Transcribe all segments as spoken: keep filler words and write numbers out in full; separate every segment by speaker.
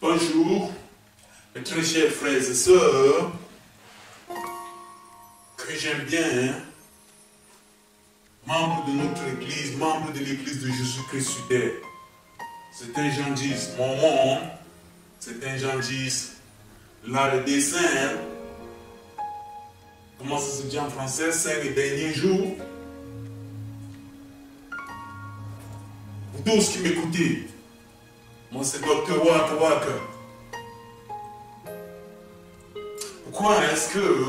Speaker 1: Bonjour, mes très chers frères et sœurs, que j'aime bien, membres de notre église, membres de l'église de Jésus-Christ sur terre. Certains gens disent mon monde, certains gens disent là le dessin. Comment ça se dit en français? Cinq derniers jours. Vous tous qui m'écoutez, moi c'est docteur Waka Waka. Pourquoi est-ce que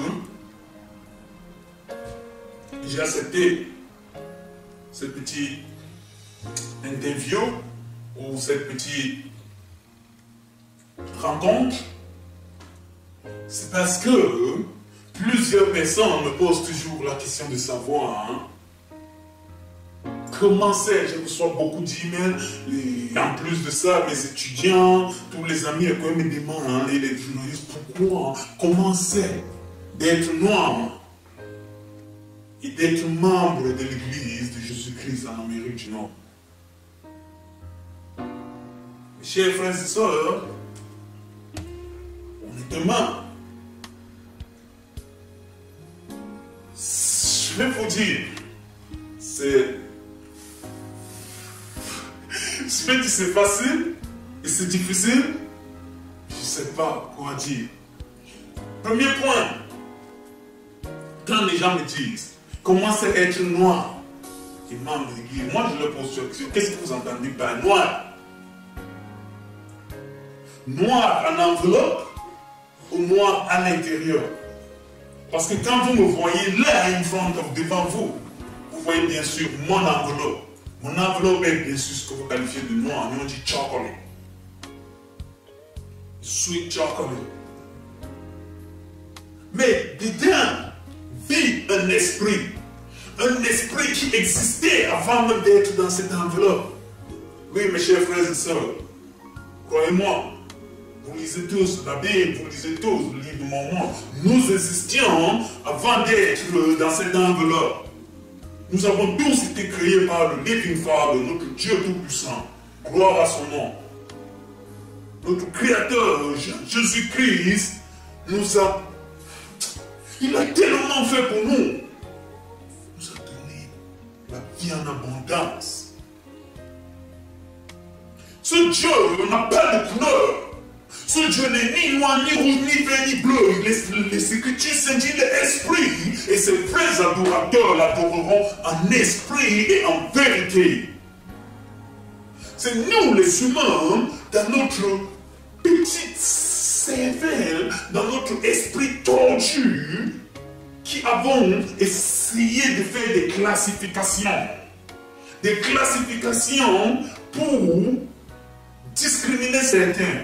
Speaker 1: j'ai accepté cette petite interview ou cette petite rencontre? C'est parce que plusieurs personnes me posent toujours la question de savoir hein, comment c'est. Je reçois beaucoup d'emails et en plus de ça, mes étudiants, tous les amis quand même me demandent, hein, les, les journalistes, pourquoi, comment c'est d'être noir et d'être membre de l'église de Jésus-Christ en Amérique du Nord. Mes chers frères et sœurs, honnêtement, je vais vous dire, c'est... Je vais dire c'est facile et c'est difficile. Je ne sais pas quoi dire. Premier point, quand les gens me disent comment c'est être noir et membre de l'église, moi je leur pose cette question, qu'est-ce que vous entendez par noir? Noir en enveloppe ou noir à l'intérieur? Parce que quand vous me voyez là, in front of, devant vous, vous voyez bien sûr mon enveloppe. Mon enveloppe est bien sûr ce que vous qualifiez de noir, mais on dit chocolat. Sweet chocolate. Mais dedans vit un esprit. Un esprit qui existait avant même d'être dans cette enveloppe. Oui, mes chers frères et sœurs, croyez-moi, vous lisez tous la Bible, vous lisez tous le livre de Mormon. Nous existions avant d'être dans cette enveloppe. Nous avons tous été créés par le Living Father, notre Dieu Tout-Puissant. Gloire à son nom. Notre Créateur, Jésus-Christ, nous a... Il a tellement fait pour nous. Il nous a donné la vie en abondance. Ce Dieu n'a pas de couleur. Ce Dieu n'est ni noir, ni rouge, ni vert, ni bleu. Les, les Écritures se disent l'esprit. Et ses vrais adorateurs l'adoreront en esprit et en vérité. C'est nous les humains, dans notre petite cervelle, dans notre esprit tordu, qui avons essayé de faire des classifications. Des classifications pour discriminer certains.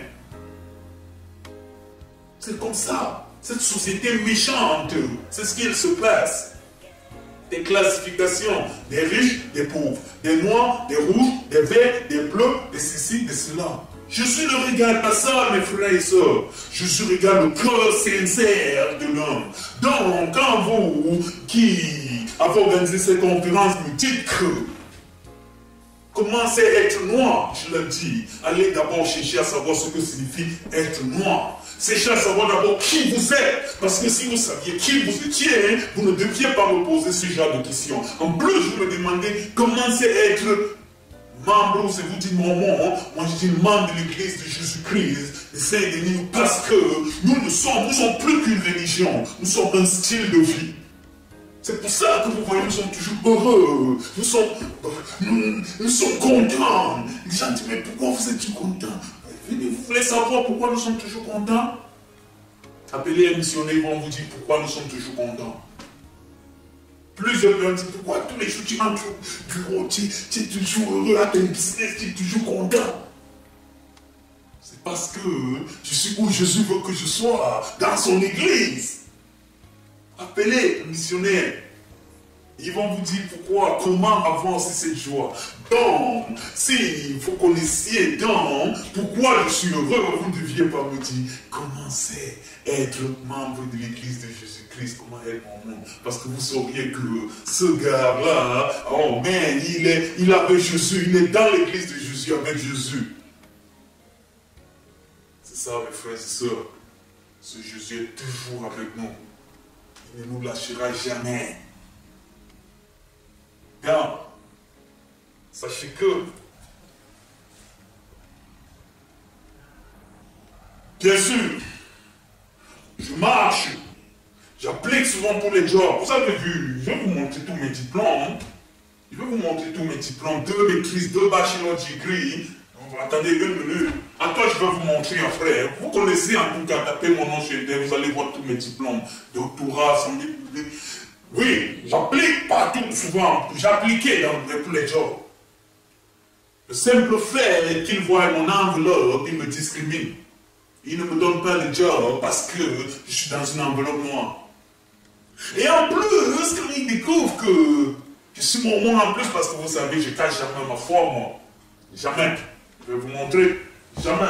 Speaker 1: C'est comme ça. Cette société méchante, c'est ce qu'il se passe. Des classifications, des riches, des pauvres, des noirs, des rouges, des verts, des bleus, des ceci, des cela. Jésus ne regarde pas ça, mes frères et sœurs. Jésus regarde le cœur sincère de l'homme. Donc, quand vous, qui avez organisé cette conférence, me dites que commencez à être noir, je le dis, allez d'abord chercher à savoir ce que signifie être noir. Cherchez à savoir d'abord qui vous êtes. Parce que si vous saviez qui vous étiez, vous ne deviez pas me poser ce genre de questions. En plus, vous me demandez comment c'est être membre, c'est vous dites Mormon, moi je dis membre de l'église de Jésus-Christ, de Saint-Denis, parce que nous ne sommes, nous sommes plus qu'une religion, nous sommes un style de vie. C'est pour ça que vous voyez, nous sommes toujours heureux, nous sommes, nous, nous sommes contents. Les gens disent, mais pourquoi vous êtes contents? Vous voulez savoir pourquoi nous sommes toujours contents? Appelez un missionnaire, ils vont vous dire pourquoi nous sommes toujours contents. Plusieurs personnes disent pourquoi tous les jours tu entres au bureau, tu, tu es toujours heureux à ton business, tu es toujours content. C'est parce que je suis où Jésus veut que je sois, dans son église. Appelez un missionnaire. Ils vont vous dire pourquoi, comment avancer cette joie. Donc, si vous connaissiez donc pourquoi je suis heureux, vous ne deviez pas me dire comment c'est être membre de l'église de Jésus-Christ, comment être mon monde. Parce que vous sauriez que ce gars-là, oh man, il est, il est avec Jésus, il est dans l'église de Jésus avec Jésus. C'est ça, mes frères et sœurs. Ce Jésus est toujours avec nous. Il ne nous lâchera jamais. Bien, sachez que, bien sûr, je marche, j'applique souvent pour les jobs. Vous avez vu, je vais vous montrer tous mes diplômes. Hein. Je vais vous montrer tous mes diplômes, deux maîtrises, deux bachelor degree. Attendez une minute. À toi, je vais vous montrer un frère. Vous connaissez en tout cas, tapez mon nom chez Internet, vous allez voir tous mes diplômes. Doctorat, santé publique. Oui, j'applique partout, souvent. J'appliquais dans tous les jobs. Le simple fait qu'il voit mon enveloppe, il me discrimine. Il ne me donne pas de job parce que je suis dans une enveloppe noire. Et en plus, quand il découvre que je suis mormon en plus, parce que vous savez, je cache jamais ma foi, moi. Jamais. Je vais vous montrer. Jamais.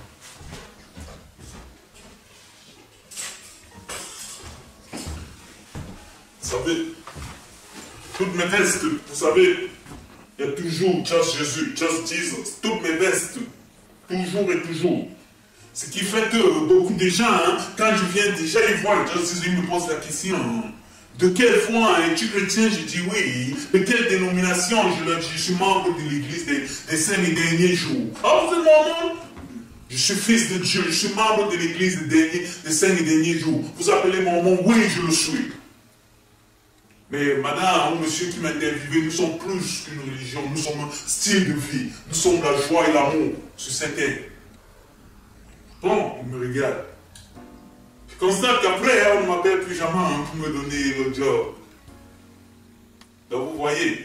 Speaker 1: Vous savez, toutes mes vestes, vous savez, il y a toujours Just Jésus, Just Jesus. Toutes mes vestes, toujours et toujours. Ce qui fait que beaucoup de gens, hein, quand je viens déjà, ils voient Just Jesus, ils me posent la question. De quelle foi es-tu chrétien? Je dis oui. De quelle dénomination? Je leur dis, je suis membre de l'église des, des saints et derniers jours. Ah, vous êtes mormon? Je suis fils de Dieu, je suis membre de l'église des, des saints et derniers jours. Vous appelez mormon? Oui, je le suis. Mais madame ou monsieur qui m'a interviewé, nous sommes plus qu'une religion, nous sommes un style de vie. Nous sommes la joie et l'amour sur cette terre. Bon, il me regarde. Je constate qu'après, on ne m'appelle plus jamais hein, pour me donner le job. Donc vous voyez.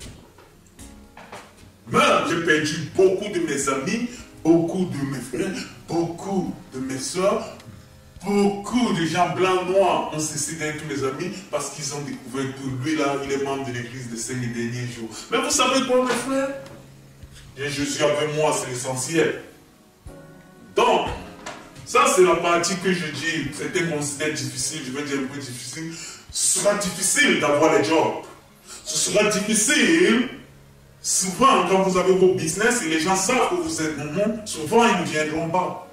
Speaker 1: Même j'ai perdu beaucoup de mes amis, beaucoup de mes frères, beaucoup de mes soeurs, beaucoup de gens blancs, noirs ont cessé d'être mes amis parce qu'ils ont découvert que lui là, il est membre de l'église des cinq derniers jours. Mais vous savez quoi mes frères? Et Jésus avec moi, c'est l'essentiel. Donc, ça, c'est la partie que je dis, certains considèrent difficile, je vais dire un peu difficile. Ce sera difficile d'avoir les jobs. Ce sera difficile, souvent, quand vous avez vos business et les gens savent que vous êtes mormon, souvent, ils ne viendront pas.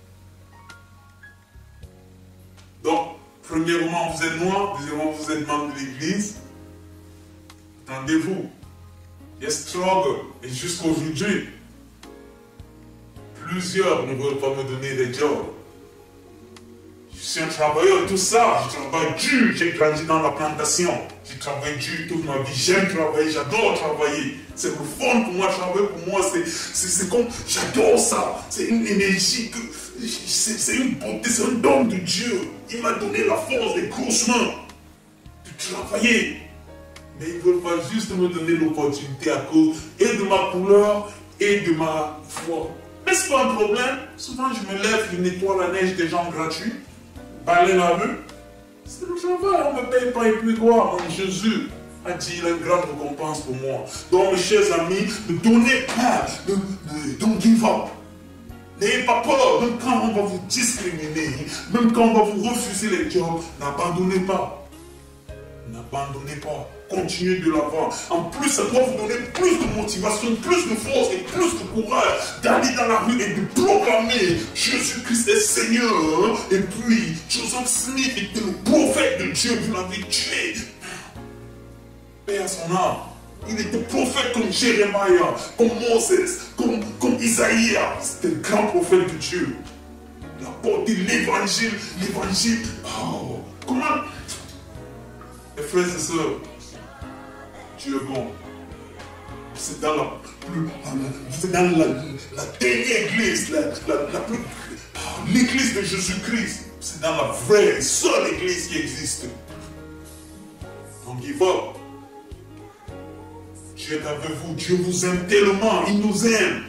Speaker 1: Donc, premièrement, vous êtes noir, deuxièmement, vous êtes membre de l'église. Attendez-vous. Il y a struggle. Et jusqu'aujourd'hui, plusieurs ne veulent pas me donner des jobs. Je suis un travailleur, tout ça. Je travaille dur. J'ai grandi dans la plantation. J'ai travaillé dur toute ma vie. J'aime travailler, j'adore travailler. C'est le fun pour moi, travailler pour moi. C'est comme, j'adore ça. C'est une énergie, c'est une beauté, c'est un don de Dieu. Il m'a donné la force des grosses mains de travailler. Mais ils ne veulent pas juste me donner l'opportunité à cause et de ma couleur et de ma foi. Mais ce n'est pas un problème. Souvent, je me lève, je nettoie la neige des gens gratuits, balayer la rue. C'est le travail, on ne me paye pas et puis quoi? Donc Jésus a dit, il a une grande récompense pour moi. Donc, mes chers amis, ne donnez pas, ne, ne, don't give up. N'ayez pas peur, même quand on va vous discriminer, même quand on va vous refuser les jobs, n'abandonnez pas. N'abandonnez pas. Continuez de l'avant. En plus, ça doit vous donner plus de motivation, plus de force et plus de courage d'aller dans la rue et de proclamer Jésus-Christ est Seigneur. Et puis, Joseph Smith était le prophète de Dieu, vous l'avez tué. Paix à son âme. Il était prophète comme Jérémie, comme Moses, comme, comme Isaïe. C'était le grand prophète de Dieu. Il a porté l'évangile, l'évangile. Oh, comment? Mes frères et sœurs, Dieu est bon. C'est dans la plus, c'est dans la, la dernière église, la, la, la plus, l'église de Jésus-Christ. C'est dans la vraie, seule église qui existe. Donc il va. Dieu est avec vous. Dieu vous aime tellement. Il nous aime.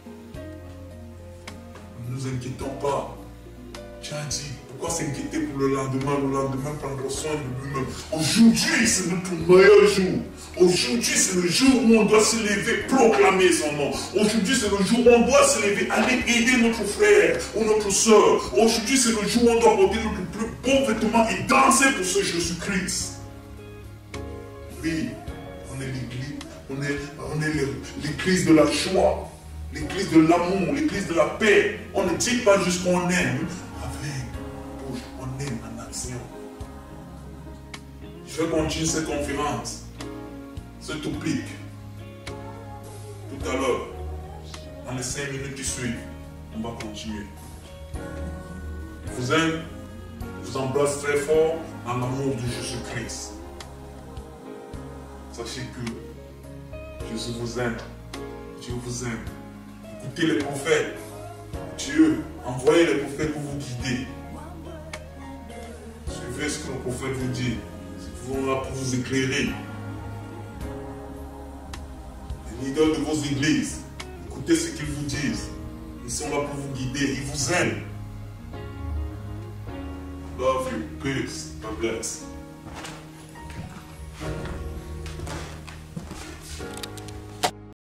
Speaker 1: Ne nous inquiétons pas. Dieu a dit. Pourquoi s'inquiéter pour le lendemain? Le lendemain prendra soin de lui-même. Aujourd'hui, c'est notre meilleur jour. Aujourd'hui, c'est le jour où on doit se lever, proclamer son nom. Aujourd'hui, c'est le jour où on doit se lever, aller aider notre frère ou notre soeur. Aujourd'hui, c'est le jour où on doit porter notre plus beau vêtement et danser pour ce Jésus-Christ. Oui, on est l'église, on est, on est l'église de la joie. l'église de l'amour, l'église de la paix. On ne dit pas juste qu'on aime avec bouche, on aime en action. Je vais continuer cette conférence, ce topic, tout à l'heure. Dans les cinq minutes qui suivent, on va continuer. Je vous aime, je vous embrasse très fort dans l'amour de Jésus-Christ. Sachez que Jésus vous aime, Dieu vous aime. Écoutez les prophètes. Dieu, envoyez les prophètes pour vous guider. Suivez ce que le prophète vous dit. Ils vont là pour vous éclairer. Les leaders de vos églises, écoutez ce qu'ils vous disent. Ils sont là pour vous guider. Ils vous aiment. Love you. Peace. God bless.